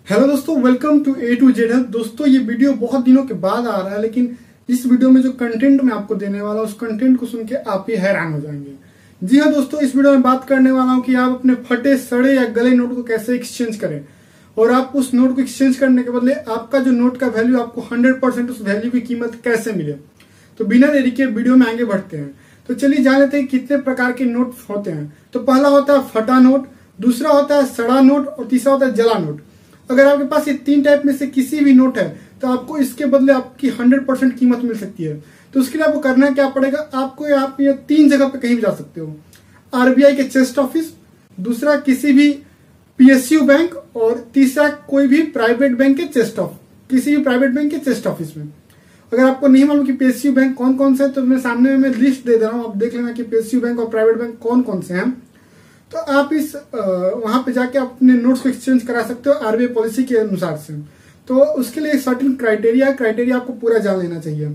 Hello दोस्तों, welcome to A to Z। दोस्तों ये वीडियो बहुत दिनों के बाद आ रहा है, लेकिन इस वीडियो में जो कंटेंट मैं आपको देने वाला हूँ उस कंटेंट को सुन के आप ही हैरान हो जाएंगे। जी हाँ दोस्तों, इस वीडियो में बात करने वाला हूँ कि आप अपने फटे सड़े या गले नोट को कैसे एक्सचेंज करें और आप उस नोट को एक्सचेंज करने के बदले आपका जो नोट का वैल्यू आपको 100% उस वैल्यू की कीमत कैसे मिले। तो बिना देरी के वीडियो में आगे बढ़ते हैं। तो चलिए जान लेते हैं कितने प्रकार के नोट होते हैं। तो पहला होता है फटा नोट, दूसरा होता है सड़ा नोट और तीसरा होता है जला नोट। अगर आपके पास ये तीन टाइप में से किसी भी नोट है तो आपको इसके बदले आपकी 100% कीमत मिल सकती है। तो उसके लिए आपको करना क्या पड़ेगा, आपको आप ये तीन जगह पे कहीं भी जा सकते हो। आरबीआई के चेस्ट ऑफिस, दूसरा किसी भी पीएसयू बैंक और तीसरा कोई भी प्राइवेट बैंक के किसी भी प्राइवेट बैंक के चेस्ट ऑफिस में। अगर आपको नहीं मालूम कि पीएसयू बैंक कौन कौन से है तो मैं सामने में लिस्ट दे रहा हूँ, आप देख लेना कि पीएसयू बैंक और प्राइवेट बैंक कौन कौन से हैं। तो आप इस वहां पे जाके अपने नोट्स को एक्सचेंज करा सकते हो आरबीआई पॉलिसी के अनुसार से। तो उसके लिए सर्टेन क्राइटेरिया आपको पूरा जान लेना चाहिए।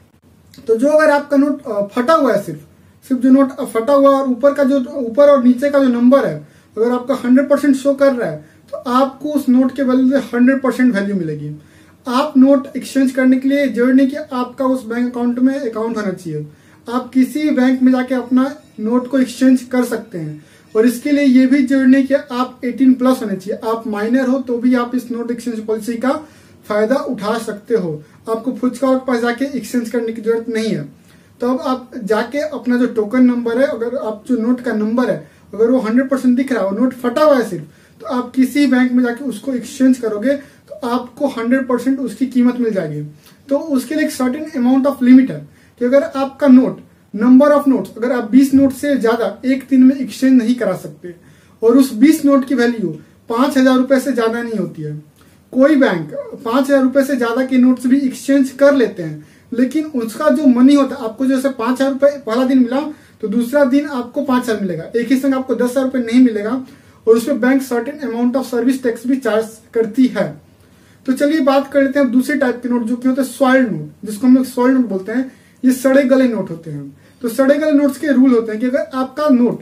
तो जो अगर आपका नोट फटा हुआ है, सिर्फ जो नोट फटा हुआ और ऊपर और नीचे का जो नंबर है अगर आपका 100% शो कर रहा है तो आपको उस नोट के बदले 100% वैल्यू मिलेगी। आप नोट एक्सचेंज करने के लिए जरूरी नहीं कि आपका उस बैंक अकाउंट में अकाउंट होना चाहिए, आप किसी बैंक में जाके अपना नोट को एक्सचेंज कर सकते हैं। और इसके लिए ये भी जरूरी नहीं कि आप 18+ होने चाहिए, आप माइनर हो तो भी आप इस नोट एक्सचेंज पॉलिसी का फायदा उठा सकते हो। आपको फुचका के पास जाके एक्सचेंज करने की जरूरत नहीं है। तो अब आप जाके अपना जो टोकन नंबर है, अगर आप जो नोट का नंबर है अगर वो 100% दिख रहा है और नोट फटा हुआ है सिर्फ, तो आप किसी बैंक में जाके उसको एक्सचेंज करोगे तो आपको 100% उसकी कीमत मिल जाएगी। तो उसके लिए एक सर्टेन अमाउंट ऑफ लिमिट है कि अगर आपका नोट नंबर ऑफ नोट्स अगर आप 20 नोट से ज्यादा एक दिन में एक्सचेंज नहीं करा सकते और उस 20 नोट की वैल्यू 5,000 रुपए से ज्यादा नहीं होती है। कोई बैंक 5,000 रुपए से ज्यादा के नोट्स भी एक्सचेंज कर लेते हैं, लेकिन उसका जो मनी होता है, आपको जैसे 5,000 रुपए पहला दिन मिला तो दूसरा दिन आपको 5,000 मिलेगा, एक ही संग आपको 10,000 रुपए नहीं मिलेगा और उसमें bank certain amount of service tax भी चार्ज करती है। तो चलिए बात कर लेते हैं दूसरे टाइप के नोट जो कि होते हैं सॉइल्ड नोट, जिसको हम लोग सॉइल्ड नोट बोलते हैं। ये सड़े गले नोट होते हैं। तो सड़े गले नोट्स के रूल होते हैं कि अगर आपका नोट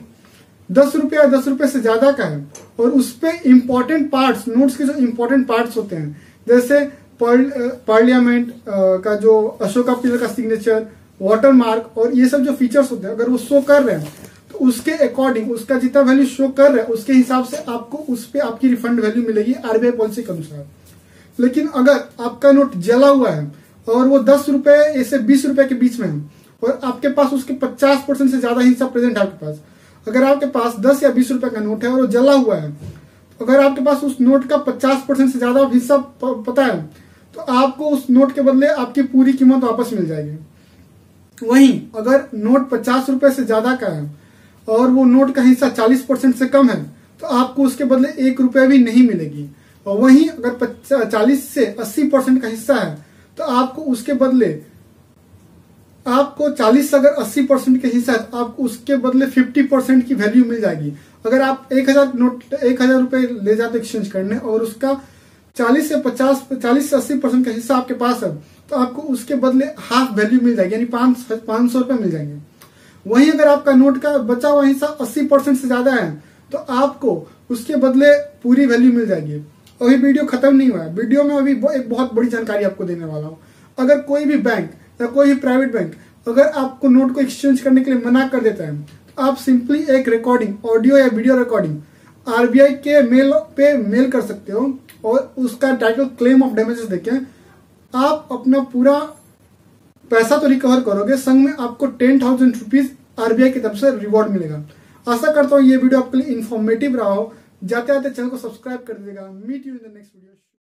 10 रुपये या 10 रुपये से ज्यादा का है और उस पे इंपॉर्टेंट पार्ट्स, नोट्स के जो इंपॉर्टेंट पार्ट्स होते हैं जैसे पार्लियामेंट का जो अशोका पिलर का सिग्नेचर, वाटर मार्क और ये सब जो फीचर्स होते हैं अगर वो शो कर रहे हैं तो उसके अकॉर्डिंग उसका जितना वैल्यू शो कर रहा है उसके हिसाब से आपको उस पर आपकी रिफंड वैल्यू मिलेगी आरबीआई पॉलिसी के अनुसार। लेकिन अगर आपका नोट जला हुआ है और वो 10 रुपए से 20 रुपए के बीच में है और आपके पास उसके 50% से ज्यादा हिस्सा प्रेजेंट है आपके पास, अगर आपके पास 10 या 20 रुपए का नोट है और वो जला हुआ है, अगर आपके पास उस नोट का 50% से ज्यादा हिस्सा पता है तो आपको उस नोट के बदले आपकी पूरी कीमत वापस मिल जाएगी। वहीं अगर नोट 50 रुपए से ज्यादा का है और वो नोट का हिस्सा 40% से कम है तो आपको उसके बदले 1 रुपया भी नहीं मिलेगी। और वहीं अगर 40 से 80% का हिस्सा है तो आपको उसके बदले आपको 40 अगर 80% के हिस्सा है तो आपको उसके बदले 50% की वैल्यू मिल जाएगी। अगर आप 1,000 रुपए ले जाते एक्सचेंज करने और उसका 40 से 80% का हिस्सा आपके पास है तो आपको उसके बदले हाफ वैल्यू मिल जाएगी, यानी 500 रुपए मिल जाएंगे। वहीं अगर आपका नोट का बचा हुआ हिस्सा 80% से ज्यादा है तो आपको उसके बदले पूरी वैल्यू मिल जाएगी। अभी वीडियो खत्म नहीं हुआ है, वीडियो में अभी एक बहुत बड़ी जानकारी आपको देने वाला हूँ। अगर कोई भी बैंक या कोई भी प्राइवेट बैंक अगर आपको नोट को एक्सचेंज करने के लिए मना कर देता है तो आप सिंपली एक रिकॉर्डिंग, ऑडियो या वीडियो रिकॉर्डिंग आरबीआई के मेल कर सकते हो और उसका टाइटल क्लेम ऑफ डैमेजेस देके आप अपना पूरा पैसा तो रिकवर करोगे, संग में आपको 10,000 रुपीज आरबीआई की तरफ से रिवॉर्ड मिलेगा। आशा करता हूँ ये वीडियो आपके लिए इन्फॉर्मेटिव रहा हो। जाते जाते चैनल को सब्सक्राइब कर दीजिएगा। Meet you in the next video.